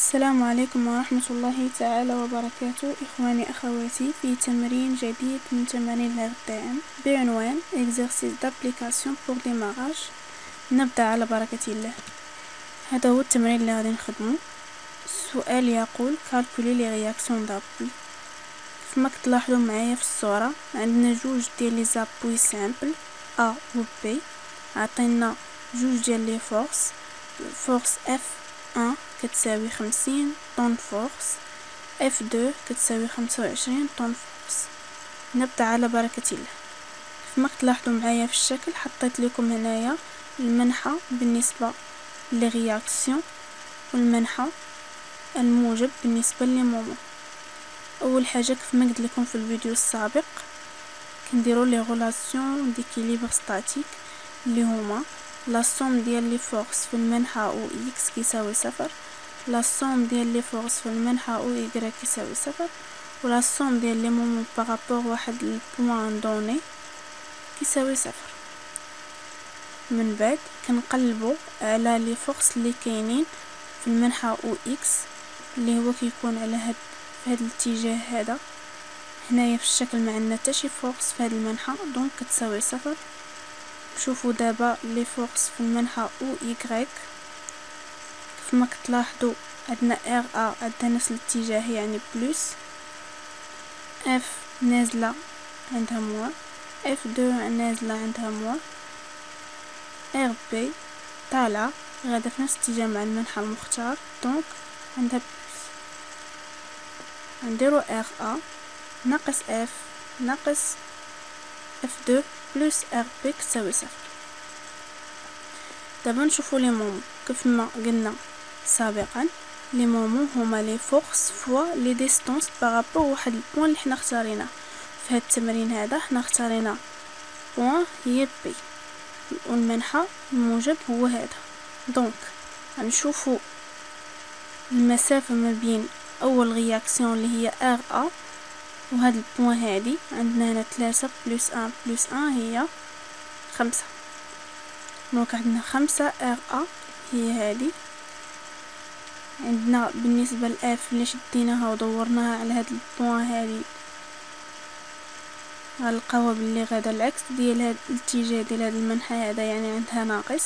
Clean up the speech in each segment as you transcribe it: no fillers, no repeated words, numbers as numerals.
السلام عليكم ورحمة الله تعالى وبركاته. إخواني أخواتي في تمرين جديد من تمارين الغدائم بعنوان Exercice d'application pour démarrage. نبدأ على بركة الله. هذا هو التمرين اللي غادي نخدمه. السؤال يقول calculer les réactions d'appui. كما كتلاحظوا معايا في الصورة عندنا جوج ديال لي زابوي سامبل A و B. عطينا جوج ديال لي فورس F1 كتساوي 50 طن فورس، F2 كتساوي 25 طن فورس. نبدأ على بركة الله. كما كتلاحظوا معايا في الشكل حطيت لكم هنايا المنحى بالنسبة للرياكسيون والمنحى الموجب بالنسبة للمومون. اول حاجه كما قلت لكم في الفيديو السابق كنديروا لي غولاسيون ديكيليبر ستاتيك اللي هما لا سوم ديال لي فورس في المنحى او اكس كيساوي صفر، لا سوم ديال لي فورس في المنحى او اي كيساوي صفر، ولا سوم ديال لي مومون بارابور واحد البوان دوني كيساوي صفر. من بعد كنقلبوا على لي فورس اللي كاينين في المنحى او اكس اللي هو كيكون على هاد في هذا الاتجاه هذا. هنايا في الشكل ما عندنا حتى شي فورس في هذا المنحى دونك كتساوي صفر. شوفوا دابا لي فورس في المنحى او يكغيك كما كتلاحظوا عندنا ار ا عندها نفس الاتجاه يعني بلس، اف نازله عندها موا، اف دو نازله عندها موا، ار بي طالعه غادا في نفس الاتجاه مع المنحى المختار دونك عندها نديرو ار ا ناقص اف ناقص اف دو بلس ار بي كتساوي صفر. دابا نشوفو لي مومون كيف ما قلنا سابقا، لي مومون هما لي فورس فوا لي ديستانس بارابور واحد البوان اللي حنا اختاريناه. في هاد التمرين هذا حنا اختارينا بوان هي بي والمنحى الموجب هو هذا. دونك غنشوفو المسافه ما بين اول رياكسيون اللي هي ار ا وهاد البوان هادي عندنا هنا 3 بلس 1 بلس 1 هي 5. دونك عندنا 5 ار ا هي هادي. عندنا بالنسبه لاف اللي شديناها ودورناها على هاد البوان هادي غنلقاوها باللي غادا العكس ديال هاد الاتجاه ديال هاد المنحى هذا يعني عندها ناقص.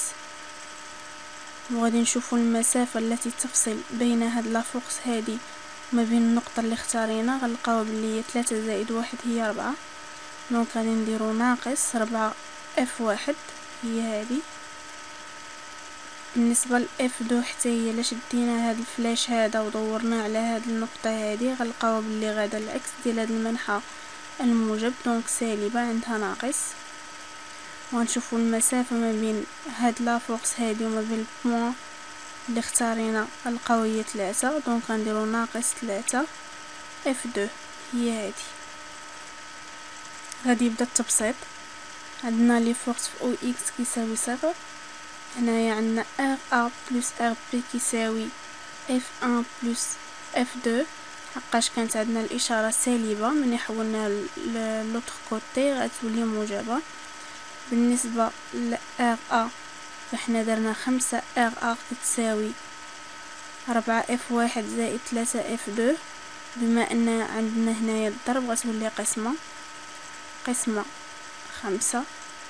وغادي نشوفوا المسافه التي تفصل بين هاد لا فورس هادي ما بين النقطه اللي اختارينا غنلقاو بلي هي 3 زائد 1 هي 4. دونك غادي نديرو ناقص 4 اف واحد هي هادي. بالنسبه لاف دو حتى هي الا شدينا هاد الفلاش هذا ودورنا على هاد النقطه هادي غنلقاو بلي غادا العكس ديال هاد المنحى الموجب دونك سالبه عندها ناقص. وغنشوفوا المسافه ما بين هاد لا فورس هادي وما بين البوان اللي اختارينا غنلقاو هي 3 دونك غنديرو ناقص 3 اف دو هي هادي. غادي يبدا التبسيط. عندنا لي فورس في او اكس كيساوي صفر، هنايا عندنا ار ا بلس ار بي كيساوي اف 1 بلس اف 2 حقاش كانت عندنا الاشاره سالبه من حولنا للوتر كوتي غتولي موجبه. بالنسبه ل ار ا فاحنا درنا 5 ار ا كتساوي 4 اف واحد زائد 3 اف 2. بما ان عندنا هنايا الضرب غتولي قسمه 5.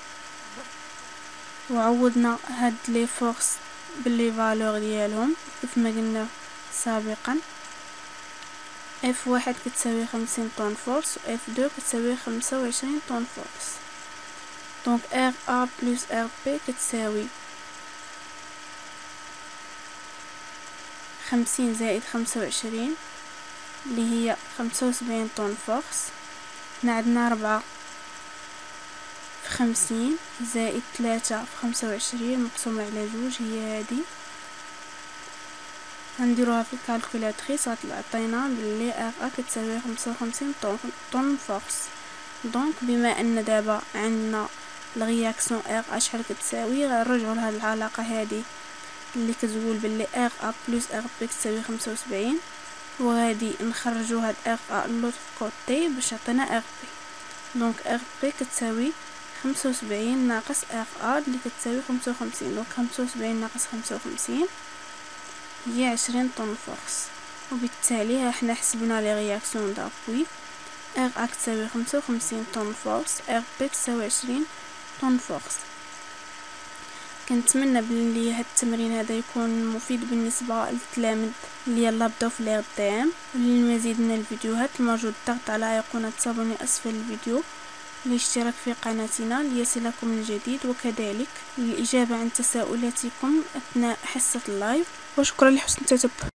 وعوضنا هاد لي فورس باللي فالور ديالهم كيف ما قلنا سابقا. اف واحد كتساوي 50 طن فورس و اف 2 كتساوي 25 طن فورس. دونك ار ا بلس ار بي كتساوي 50 زائد 25 اللي هي 75 طن فورس. هنا عندنا 4 في 50 زائد 3 في 25 مقسومة على 2 هي هادي. غنديروها في الكالكولاتريس غتعطينا بلي ار ا كتساوي 55 طن فورس. دونك بما ان دابا عندنا الرياكسيون ار ا شحال كتساوي غنرجعوا لهاد العلاقه هادي اللي كتقول بلي ار ا بلس ار بي كتساوي 75 وغادي نخرجوا هاد ار ا لوطر كوتي باش يعطينا ار بي. دونك ار بي كتساوي 75 ناقص ار ا اللي كتساوي 55. دونك 75 ناقص 55 هي 20 طن فورس، وبالتالي احنا حسبنا لي رياكسيون دابوي. ار ا تساوي 55 طن فورس، ار بي تساوي 20 طن فورس. كنتمنى بلي هاد التمرين هذا يكون مفيد بالنسبه للتلاميذ اللي يلا بداو في لي دي ام. وللمزيد من الفيديوهات الموجود الضغط على ايقونه صابوني اسفل الفيديو، الاشتراك في قناتنا ليصلكم الجديد، وكذلك للاجابه عن تساؤلاتكم اثناء حصه اللايف. وشكرا لحسن التتبع.